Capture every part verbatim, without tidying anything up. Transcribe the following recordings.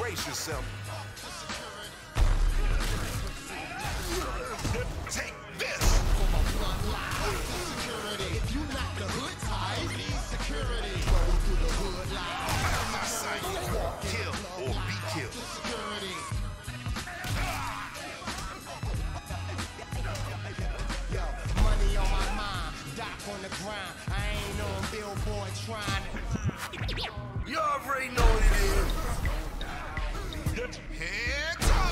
brace yourself. Take this! If you not the hood type, need security. Go through the hood line. Out of my sight. Kill or be killed. Security. Yo, money on my mind, doc on the grind. I ain't on billboard trying to. You already know what it is. Heads up!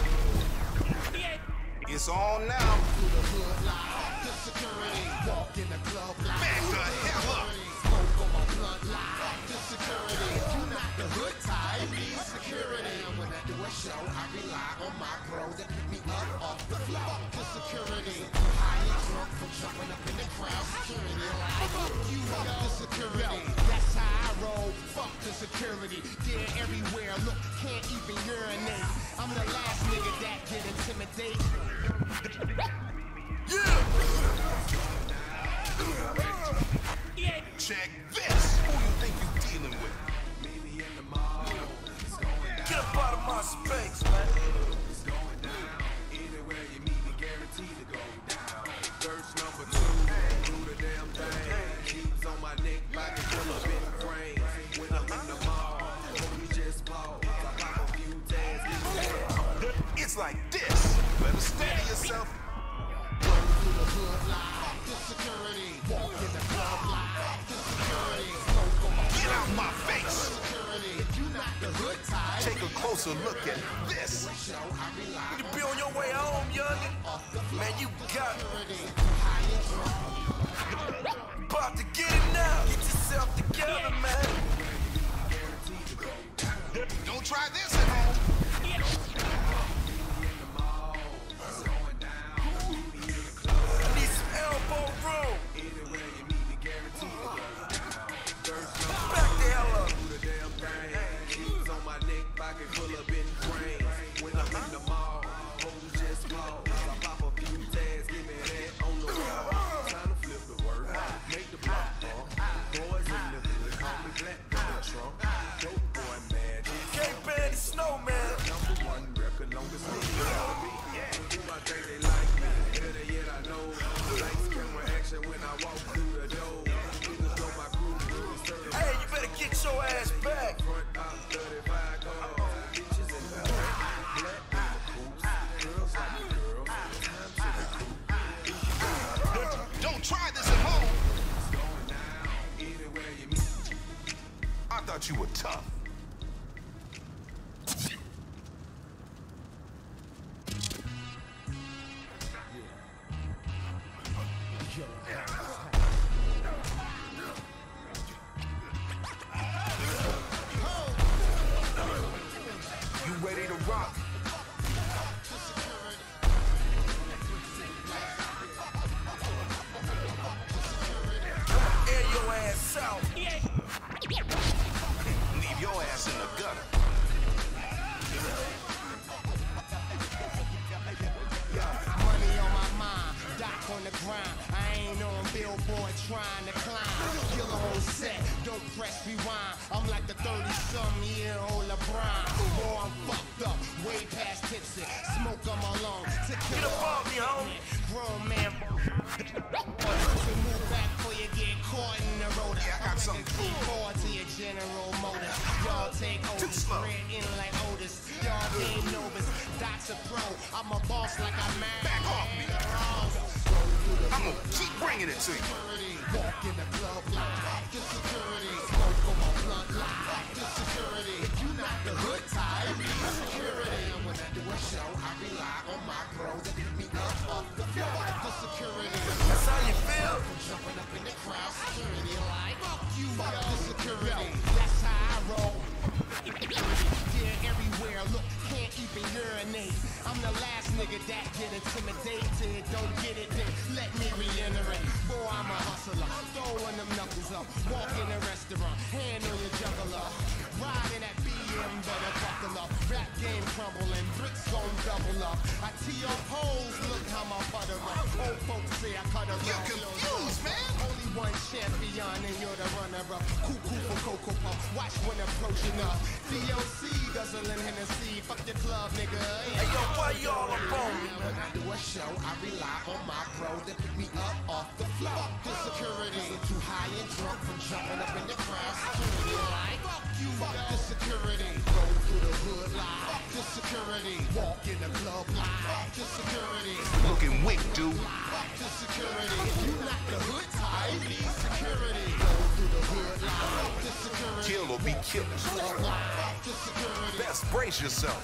It's on now. Through the hood line, the security. Walk in the club line. Back the hell up! Smoke on my blunt line, the security. If you not the hood type, need security. And when I do a show, I rely on my bros that pick me up off the floor. The security. High and drunk from jumping up in the crowd. Security. Like, fuck you, fuck the security. That's how I roll. Fuck the security. They're everywhere. Look, can't even urinate. I'm the last nigga that get intimidated. Yeah! Check this! Who you think you dealing with? Get up out of my space, man! It's going down. Anywhere you meet me, guaranteed to go down. Verse number two, do the damn thing. Keeps on my neck, pocket full of big frames. When I'm in the mall, homie just pause. I pop a few tags, get mad. It's like this! Better steady yourself. Go through the hood line, the security. Walk in the club line, the security. Smoke on my Get out my face! security. If you not the hood type, Take a closer look at this. show I rely You be on your way home, youngin'. Man, you got security. High and drunk. about to get it now. Get yourself together, man. Don't try this at home. I need some elbow room. Anywhere you meet me, guaranteed to go down. Verse number Back the hell up. do the damn thing. Keeps on my neck, pocket full of big frames. When I'm in the mall, homie just pause. I pop a few tags, give me that on the wall. Time to flip the word, make the block fall. Boys in the hood, call me Black Donald Trump. Dope boy magic. Can't bear the snow, man. Number one record, longest nigga on me. Who I think they like me, better yet I know. Lights, camera, action when I walk through the door. Niggas know my crew, crew, stir. Hey, you better get your ass back. Front out thirty-five cars, bitches in the back, black in the boots, girls like the girls, time to recruit. Don't try this at home. It's going down, anywhere you meet. I thought you were tough. You ready to rock? Air your ass out. Leave your ass in the gutter. Money on my mind, doc on the grind. I ain't on billboard trying to climb. Kill a whole set, don't press rewind. I'm like the thirty-some-year-old LeBron. Boy, I'm fucked up, way past tipsy. Smoke on my lungs, to kill Get up off me, homie. grown man. To move back before you get caught in the road. Yeah, I got something. Keep forward to your General Motors. Y'all take Too Otis, slow. red in like Otis. Y'all game Novus, Doc's a pro. I'm a boss like I'm mad. Back off me. I'm gonna keep bringing it to you. Walk in the club like the security. Smoke on my blunt like the security. If you not the hood type, the security. And when I do a show, I rely on my bros that pick me up off the floor. The security. That's how you feel. Jumping up in the crowd, security like fuck you, fuck the security. That's how I roll. Yeah, everywhere. Look, can't even urinate. I'm the last nigga that get intimidated. Don't get it, then let me reiterate. Boy, I'm a hustler, throwing them knuckles up. Walk in a restaurant, hand on your juggler. Riding that B M, better buckle up. Rap game crumbling, bricks gon' double up. I tee up holes, look how my butter up. Old folks say I cut a You're confused, man. Only one champion and you're the runner-up. Cuckoo for Cocoa Puff, watch when approaching up. D L C guzzling Hennessy, fuck your club, nigga. Hey, yo, why y'all up on me, When man? I do a show, I rely on my bro to pick me up off the floor. Fuck the security, too high and drunk from jumping up in the crowd. Security like, fuck you, fuck the security. Go through the hood like, fuck the security. Walk in the club like, fuck the security. Looking weak, dude. Fuck the security. You not the hood type, you need security. Go through the hood like, fuck the security. Kill or be killed. Fuck fuck the security. Best brace yourself.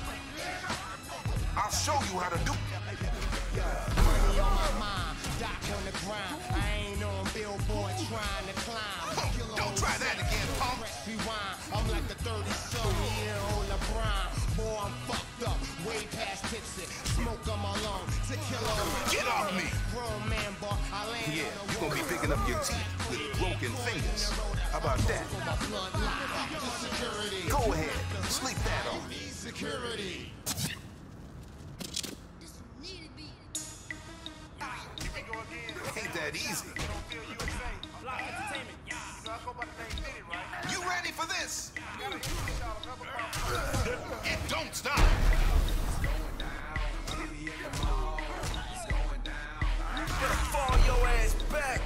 I'll show you how to do. Money on my mind, doc on the grind. I ain't on billboard trying to climb. Huh, don't try that again, punk. Press rewind. I'm like the thirty-something year old LeBron. Boy, I'm fucked up, way past tipsy. Smoke on my lung, tequila on my Get off me. Grown man, boy, I land Yeah, on the you're gonna be picking up your teeth with broken fingers. How about that? my blunt line. Fuck the security. Go ahead, sleep that off. Need security. Ain't that easy. You ready for this? It don't stop. Fall your ass back.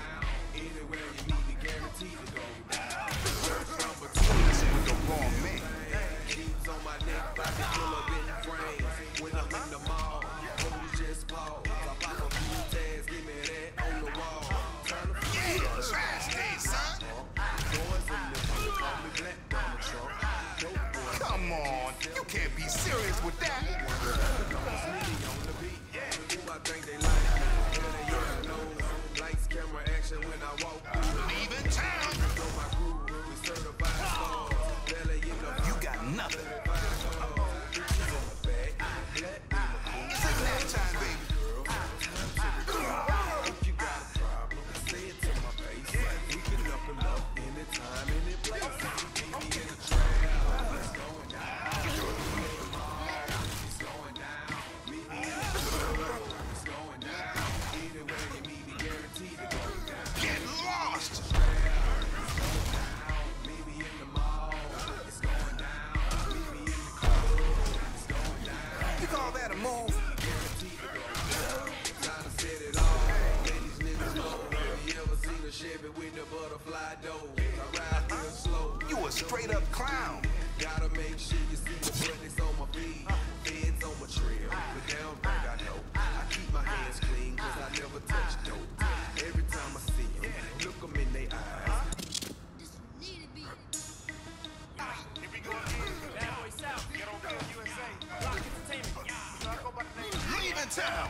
Messing with the wrong man. Keys on my neck, pocket full of big frames. When I'm in the mall, hoes just pause. I pop a few tags, give me that on the wall. Turn the Yeah, trash day, son. boys in the hood, call me Black Donald Trump. Come on, you can't be serious with that. I think they like me. Yeah, they yeah, know. Lights, camera, action when I walk through. Leaving town. So my crew, we certified stars. Belly in the You got nothing. bitches in the back. Black It's a nap time, baby. If you got a problem, say it to my face. We can up and up anytime, any place. Meet me in the train. It's going down. It's going down. Meet me in the club. It's going down. Anywhere you meet me, guaranteed to go down. Get lost. Meet me in the mall. It's going down. Meet me in the club. It's going down. You call that a move? Guaranteed to go down. Time to set it off. Ladies, niggas know. Have you ever seen a Chevy with the butterfly door? I ride real slow. You a straight up clown. Gotta make sure you see the buttons on my feet, feds on my trail. But down think I know. I keep my hands clean, cause I never touch dope. Every time I see them, look them in their eyes. Leaving town.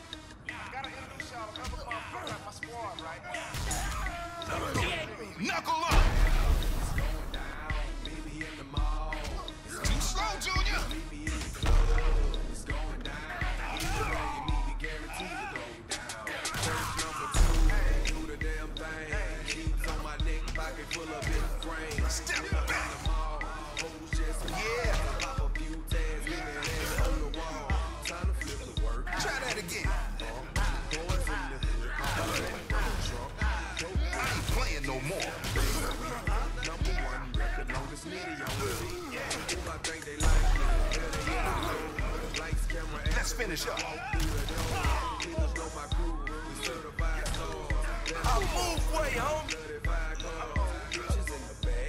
Knuckle up. Meet me in the mall, Too slow, Junior. meet me in the club. It's going down. Anywhere you meet me, guaranteed to go down. Verse number two, do the damn thing. Keys on my neck, pocket full of big frames. Step When I'm in back. the mall, hoes just Yeah. pop a few tags, give me that on the wall. Time to flip the work. Try that again. Boys in the hood, I'm like Donald Trump. I ain't playing no more. Number one record, longest nitty on the beat. Who I think they like me? Hell, they yeah, know. Lights, camera, Let's finish up. Niggas know my crew, we certified stars. I'll move way, homie. thirty-five cars, bitches in the back.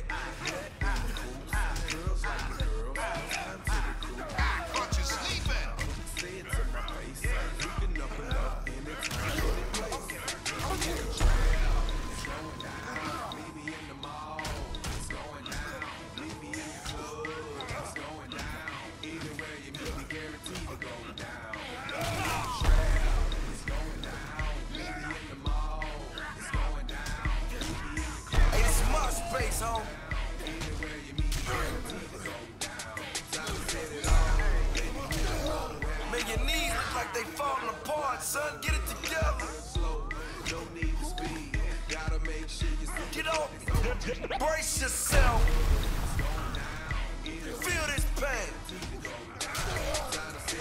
Girls like the girls, time to the crew. Caught you sleeping. Say it to my face, we can up and up anytime, any place. I'm in the trail, it's going down. Meet me in the mall, it's going down. Meet me in the club, it's going down. Anywhere you meet me, guaranteed to go down. Meet me in the trail, it's going down. Meet me in the mall, it's going down. Meet me in the club. Hey, this is my space, home. Anywhere you meet me, guaranteed to go down. Time to set it off. Baby, you know. Man, your knees look like they falling apart, son. Get it together. Slow, no need to speed. Gotta make sure you see. Get off. Brace yourself. Feel this pain. Time to set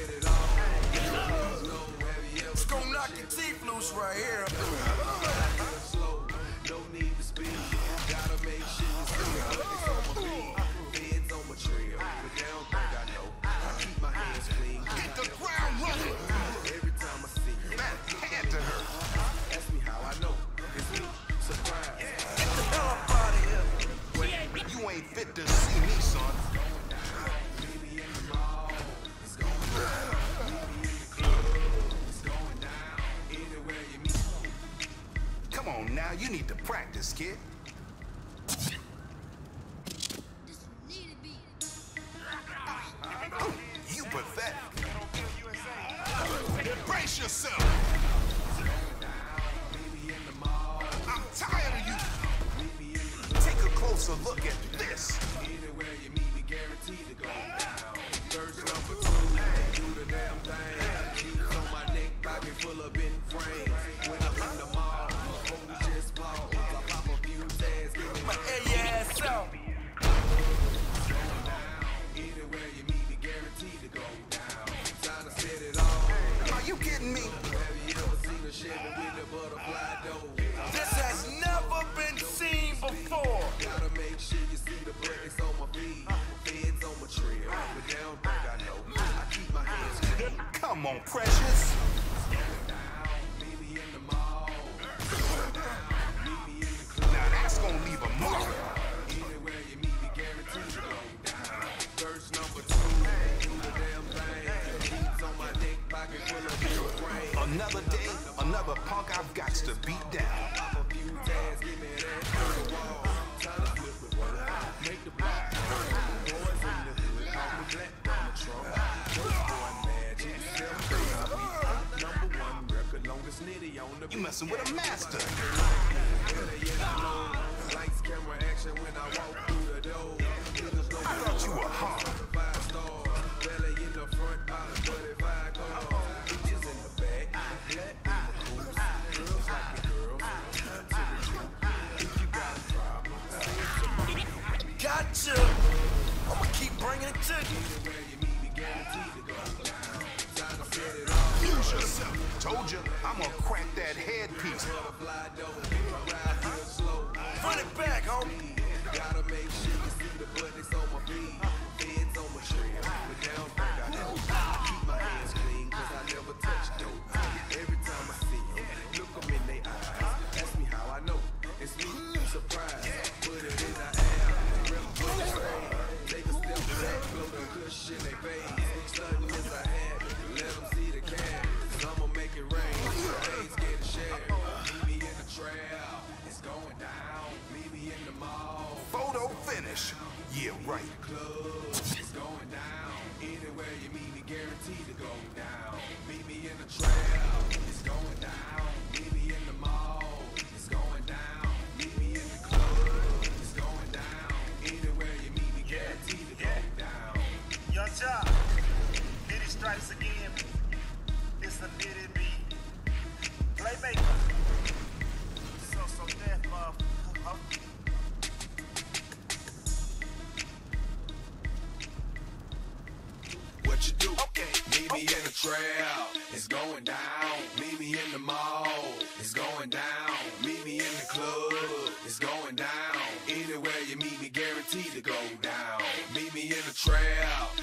fit to see me, son. Come on now, you need to practice, kid. Oh, you pathetic. Brace yourself. I'm tired of you. Take a closer look at this. Anywhere you meet me, guaranteed to go down. First number two, do the damn thing. Keys on my neck, pocket full of bent frames. When I'm in the mall, hoes just pause. I pop a few tags, give me my Hey, your ass out. Anywhere you meet me, guaranteed to go down. Time to set it all. Are you kidding me? Have you ever seen a Chevy with the butterfly door? This has never been seen before. Gotta make sure you see the buttons on my feet, feds on my trail. But they don't think I know. I keep my hands clean. Come on, Precious. Meet me in the mall. Meet me in the club. Now that's gonna leave a mark. Anywhere you meet me, guaranteed to go down. Verse number two, do the damn thing. Keys on my neck, pocket full of real brain. Another day, another punk I've got to beat down. Pop a few tags, give me that on the wall. Time to flip the word, make the block burn. Boys in the hood, call me Black Donald Trump. First boy magic, seven days a week. Number one record, longest nitty on the You messing with a master. lights, camera, action when I walk through the door. Niggas know I thought you were hard. five stars. Belly in the front, out of thirty-five cars. Bitches in the back, black in the cool. Girls like the girls, to the truth. If you got a problem, say it to me. Gotcha. I'ma keep bringing it to you. Anywhere you meet me, guaranteed to go down. Time to set it all. Use yourself. Told you, I'm gonna crack that headpiece. Butterfly door, ride real slow. Run it back, homie. Gotta make sure you see the buttons on my feet, feds on my trail. But they don't think I know. I keep my hands clean, cause I never touch dope. Every time I see them, look them in their eyes. Ask me how I know. It's me, surprise. Put it in the air, rip for the trade. Take a step back, blow the cushion they face. Sudden as I had it, let them see the cab. Cause I'ma make it rain. Ain't scared to share. Meet me in the trail. It's going down. Meet me in the mall. Photo finish. Yeah, right. Club, it's going down. Anywhere you meet me, guaranteed to go down. Meet me in the trail, it's going down. Meet me in the mall, it's going down. Meet me in the club, it's going down. Anywhere you meet me, guaranteed to go down. Young Chop, Nitty strikes again. It's a Nitty beat. Playmaker. So, so death, motherfucker. What you do? Okay. Meet me in the trail, it's going down. Meet me in the mall, it's going down. Meet me in the club, it's going down. Anywhere you meet me, guaranteed to go down. Meet me in the trail,